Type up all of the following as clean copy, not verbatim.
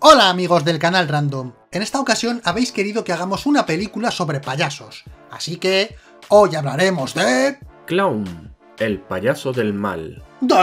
Hola amigos del canal Random, en esta ocasión habéis querido que hagamos una película sobre payasos, así que hoy hablaremos de... Clown, el payaso del mal.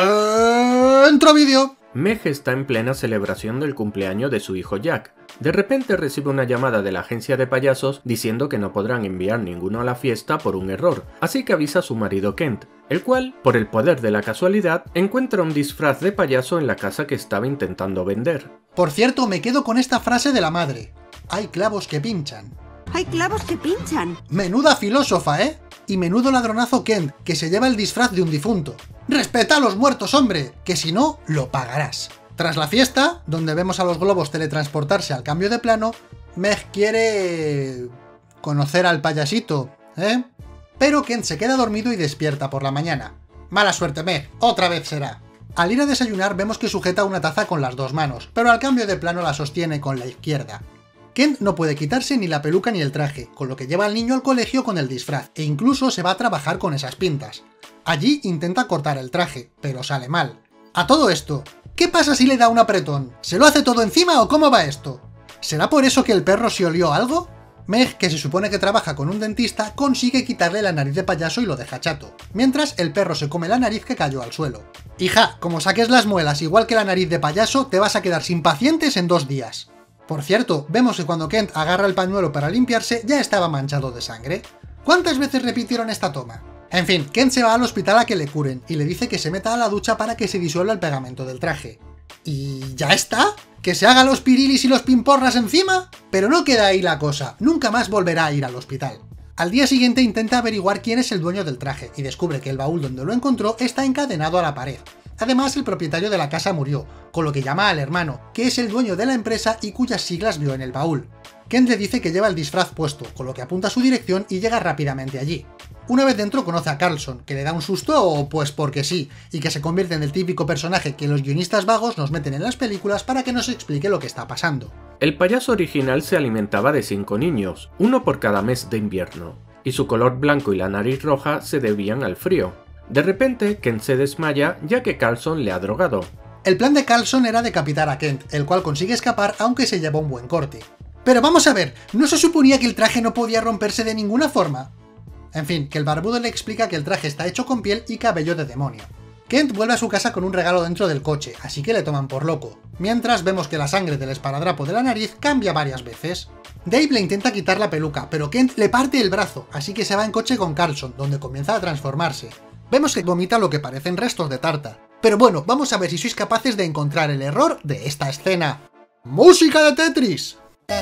¡Dentro vídeo! Meg está en plena celebración del cumpleaños de su hijo Jack. De repente recibe una llamada de la agencia de payasos diciendo que no podrán enviar ninguno a la fiesta por un error, así que avisa a su marido Kent, el cual, por el poder de la casualidad, encuentra un disfraz de payaso en la casa que estaba intentando vender. Por cierto, me quedo con esta frase de la madre. Hay clavos que pinchan. ¡Hay clavos que pinchan! Menuda filósofa, ¿eh? Y menudo ladronazo Kent, que se lleva el disfraz de un difunto. ¡Respeta a los muertos, hombre! Que si no, lo pagarás. Tras la fiesta, donde vemos a los globos teletransportarse al cambio de plano, Meg quiere... conocer al payasito, ¿eh? Pero Kent se queda dormido y despierta por la mañana. Mala suerte, Meg, otra vez será. Al ir a desayunar vemos que sujeta una taza con las dos manos, pero al cambio de plano la sostiene con la izquierda. Kent no puede quitarse ni la peluca ni el traje, con lo que lleva al niño al colegio con el disfraz, e incluso se va a trabajar con esas pintas. Allí intenta cortar el traje, pero sale mal. A todo esto, ¿qué pasa si le da un apretón? ¿Se lo hace todo encima o cómo va esto? ¿Será por eso que el perro se olió algo? Meg, que se supone que trabaja con un dentista, consigue quitarle la nariz de payaso y lo deja chato, mientras el perro se come la nariz que cayó al suelo. Hija, como saques las muelas igual que la nariz de payaso, te vas a quedar sin pacientes en 2 días. Por cierto, vemos que cuando Kent agarra el pañuelo para limpiarse, ya estaba manchado de sangre. ¿Cuántas veces repitieron esta toma? En fin, Kent se va al hospital a que le curen, y le dice que se meta a la ducha para que se disuelva el pegamento del traje. ¿Y ya está? ¿Que se haga los pirilis y los pimporras encima? Pero no queda ahí la cosa, nunca más volverá a ir al hospital. Al día siguiente intenta averiguar quién es el dueño del traje, y descubre que el baúl donde lo encontró está encadenado a la pared. Además, el propietario de la casa murió, con lo que llama al hermano, que es el dueño de la empresa y cuyas siglas vio en el baúl. Kent le dice que lleva el disfraz puesto, con lo que apunta a su dirección y llega rápidamente allí. Una vez dentro conoce a Carlson, que le da un susto o pues porque sí, y que se convierte en el típico personaje que los guionistas vagos nos meten en las películas para que nos explique lo que está pasando. El payaso original se alimentaba de 5 niños, uno por cada mes de invierno, y su color blanco y la nariz roja se debían al frío. De repente, Kent se desmaya ya que Carlson le ha drogado. El plan de Carlson era decapitar a Kent, el cual consigue escapar aunque se lleva un buen corte. Pero vamos a ver, ¿no se suponía que el traje no podía romperse de ninguna forma? En fin, que el barbudo le explica que el traje está hecho con piel y cabello de demonio. Kent vuelve a su casa con un regalo dentro del coche, así que le toman por loco. Mientras vemos que la sangre del esparadrapo de la nariz cambia varias veces. Dave le intenta quitar la peluca, pero Kent le parte el brazo, así que se va en coche con Carlson, donde comienza a transformarse. Vemos que vomita lo que parecen restos de tarta. Pero bueno, vamos a ver si sois capaces de encontrar el error de esta escena. ¡Música de Tetris!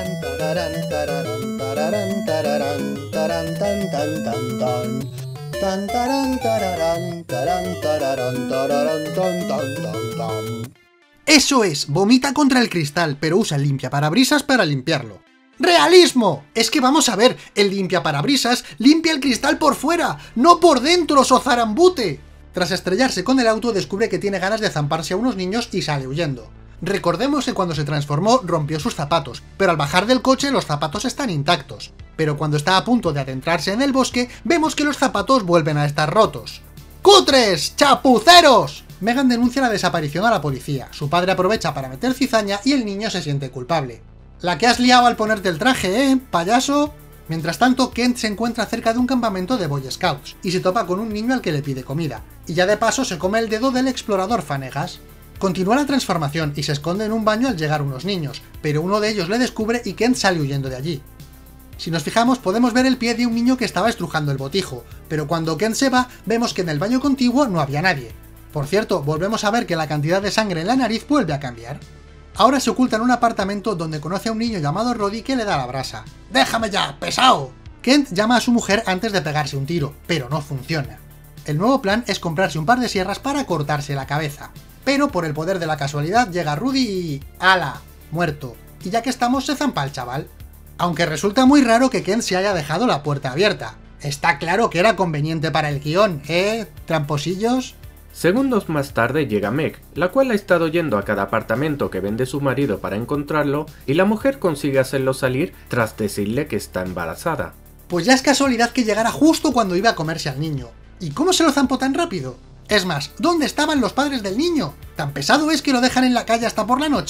Eso es, vomita contra el cristal, pero usa el limpiaparabrisas para limpiarlo. ¡Realismo! Es que vamos a ver, el limpiaparabrisas limpia el cristal por fuera, no por dentro, sozarambute. Tras estrellarse con el auto descubre que tiene ganas de zamparse a unos niños y sale huyendo. Recordemos que cuando se transformó rompió sus zapatos, pero al bajar del coche los zapatos están intactos. Pero cuando está a punto de adentrarse en el bosque, vemos que los zapatos vuelven a estar rotos. ¡Cutres! ¡Chapuceros! Megan denuncia la desaparición a la policía, su padre aprovecha para meter cizaña y el niño se siente culpable. La que has liado al ponerte el traje, ¿eh, payaso? Mientras tanto, Kent se encuentra cerca de un campamento de Boy Scouts y se topa con un niño al que le pide comida, y ya de paso se come el dedo del explorador Fanegas. Continúa la transformación y se esconde en un baño al llegar unos niños, pero uno de ellos le descubre y Kent sale huyendo de allí. Si nos fijamos podemos ver el pie de un niño que estaba estrujando el botijo, pero cuando Kent se va vemos que en el baño contiguo no había nadie. Por cierto, volvemos a ver que la cantidad de sangre en la nariz vuelve a cambiar. Ahora se oculta en un apartamento donde conoce a un niño llamado Roddy que le da la brasa. ¡Déjame ya, pesado! Kent llama a su mujer antes de pegarse un tiro, pero no funciona. El nuevo plan es comprarse un par de sierras para cortarse la cabeza. Pero por el poder de la casualidad llega Rudy y... ¡hala! Muerto. Y ya que estamos se zampa el chaval. Aunque resulta muy raro que Kent se haya dejado la puerta abierta. Está claro que era conveniente para el guión, ¿eh? ¿Tramposillos? Segundos más tarde llega Meg, la cual ha estado yendo a cada apartamento que vende su marido para encontrarlo, y la mujer consigue hacerlo salir tras decirle que está embarazada. Pues ya es casualidad que llegara justo cuando iba a comerse al niño. ¿Y cómo se lo zampó tan rápido? Es más, ¿dónde estaban los padres del niño? ¿Tan pesado es que lo dejan en la calle hasta por la noche?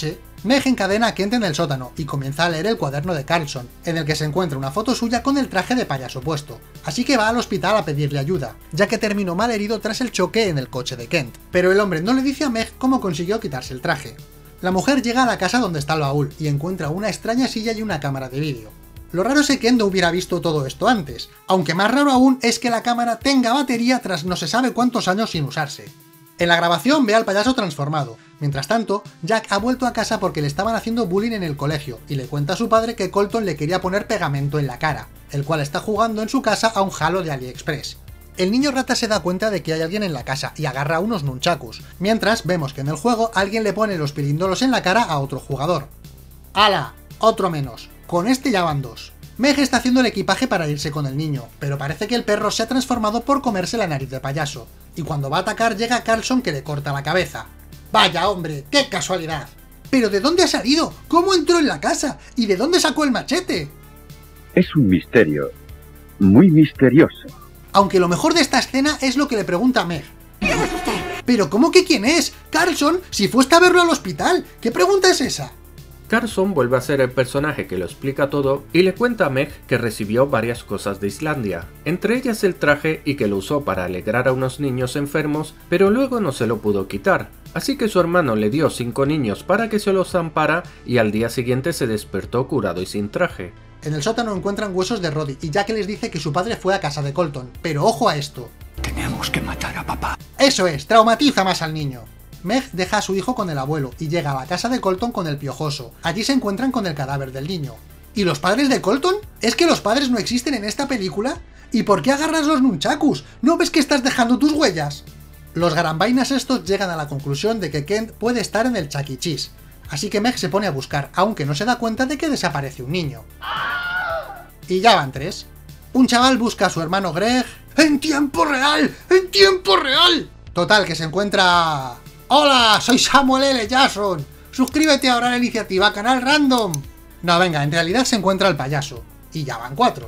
Meg encadena a Kent en el sótano y comienza a leer el cuaderno de Carlson, en el que se encuentra una foto suya con el traje de payaso puesto, así que va al hospital a pedirle ayuda, ya que terminó mal herido tras el choque en el coche de Kent, pero el hombre no le dice a Meg cómo consiguió quitarse el traje. La mujer llega a la casa donde está el baúl y encuentra una extraña silla y una cámara de vídeo. Lo raro es que Kent no hubiera visto todo esto antes, aunque más raro aún es que la cámara tenga batería tras no se sabe cuántos años sin usarse. En la grabación ve al payaso transformado. Mientras tanto, Jack ha vuelto a casa porque le estaban haciendo bullying en el colegio y le cuenta a su padre que Colton le quería poner pegamento en la cara, el cual está jugando en su casa a un Halo de AliExpress. El niño rata se da cuenta de que hay alguien en la casa y agarra unos nunchakus, mientras vemos que en el juego alguien le pone los pirindolos en la cara a otro jugador. ¡Hala! Otro menos. Con este ya van dos. Meg está haciendo el equipaje para irse con el niño, pero parece que el perro se ha transformado por comerse la nariz de payaso, y cuando va a atacar llega Carlson que le corta la cabeza. ¡Vaya hombre! ¡Qué casualidad! ¿Pero de dónde ha salido? ¿Cómo entró en la casa? ¿Y de dónde sacó el machete? Es un misterio. Muy misterioso. Aunque lo mejor de esta escena es lo que le pregunta a Meg. ¿Pero cómo que quién es? Carlson, si fuiste a verlo al hospital. ¿Qué pregunta es esa? Carlson vuelve a ser el personaje que lo explica todo y le cuenta a Meg que recibió varias cosas de Islandia, entre ellas el traje y que lo usó para alegrar a unos niños enfermos, pero luego no se lo pudo quitar, así que su hermano le dio 5 niños para que se los zampara y al día siguiente se despertó curado y sin traje. En el sótano encuentran huesos de Roddy y Jack les dice que su padre fue a casa de Colton, pero ojo a esto. Tenemos que matar a papá. Eso es, traumatiza más al niño. Meg deja a su hijo con el abuelo y llega a la casa de Colton con el piojoso. Allí se encuentran con el cadáver del niño. ¿Y los padres de Colton? ¿Es que los padres no existen en esta película? ¿Y por qué agarras los nunchakus? ¿No ves que estás dejando tus huellas? Los garambainas estos llegan a la conclusión de que Kent puede estar en el Chuck E. Cheese, así que Meg se pone a buscar, aunque no se da cuenta de que desaparece un niño. Y ya van 3. Un chaval busca a su hermano Greg... ¡En tiempo real! ¡En tiempo real! Total, que se encuentra... ¡Hola! Soy Samuel L. Jackson. Suscríbete ahora a la iniciativa Canal Random. No, venga, en realidad se encuentra el payaso. Y ya van 4.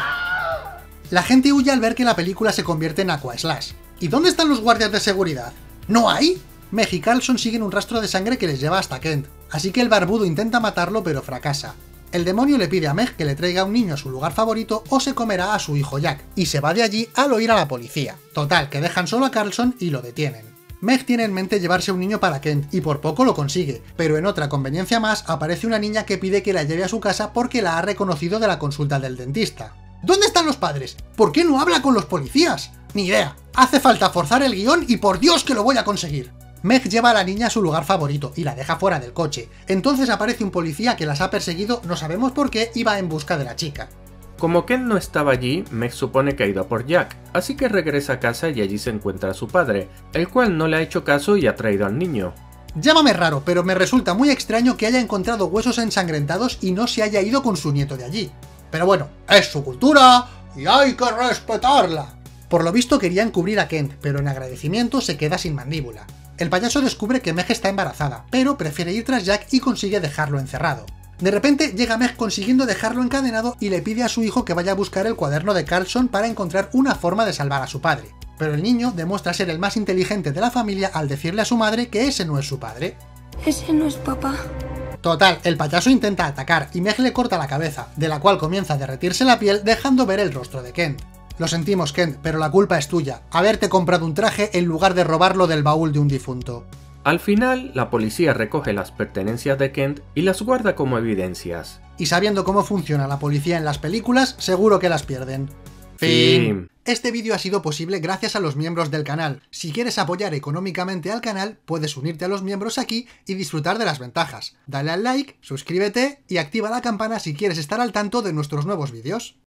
La gente huye al ver que la película se convierte en Aquaslash. ¿Y dónde están los guardias de seguridad? ¿No hay? Meg y Carlson siguen un rastro de sangre que les lleva hasta Kent, así que el barbudo intenta matarlo pero fracasa. El demonio le pide a Meg que le traiga a un niño a su lugar favorito o se comerá a su hijo Jack, y se va de allí al oír a la policía. Total, que dejan solo a Carlson y lo detienen. Meg tiene en mente llevarse un niño para Kent, y por poco lo consigue, pero en otra conveniencia más aparece una niña que pide que la lleve a su casa porque la ha reconocido de la consulta del dentista. ¿Dónde están los padres? ¿Por qué no habla con los policías? Ni idea, hace falta forzar el guión y por Dios que lo voy a conseguir. Meg lleva a la niña a su lugar favorito y la deja fuera del coche, entonces aparece un policía que las ha perseguido, no sabemos por qué, y va en busca de la chica. Como Kent no estaba allí, Meg supone que ha ido a por Jack, así que regresa a casa y allí se encuentra a su padre, el cual no le ha hecho caso y ha traído al niño. Llámame raro, pero me resulta muy extraño que haya encontrado huesos ensangrentados y no se haya ido con su nieto de allí. Pero bueno, es su cultura y hay que respetarla. Por lo visto quería encubrir a Kent, pero en agradecimiento se queda sin mandíbula. El payaso descubre que Meg está embarazada, pero prefiere ir tras Jack y consigue dejarlo encerrado. De repente llega Meg consiguiendo dejarlo encadenado y le pide a su hijo que vaya a buscar el cuaderno de Carlson para encontrar una forma de salvar a su padre. Pero el niño demuestra ser el más inteligente de la familia al decirle a su madre que ese no es su padre. Ese no es papá. Total, el payaso intenta atacar y Meg le corta la cabeza, de la cual comienza a derretirse la piel dejando ver el rostro de Kent. Lo sentimos, Kent, pero la culpa es tuya, haberte comprado un traje en lugar de robarlo del baúl de un difunto. Al final, la policía recoge las pertenencias de Kent y las guarda como evidencias. Y sabiendo cómo funciona la policía en las películas, seguro que las pierden. Fin. Este vídeo ha sido posible gracias a los miembros del canal. Si quieres apoyar económicamente al canal, puedes unirte a los miembros aquí y disfrutar de las ventajas. Dale al like, suscríbete y activa la campana si quieres estar al tanto de nuestros nuevos vídeos.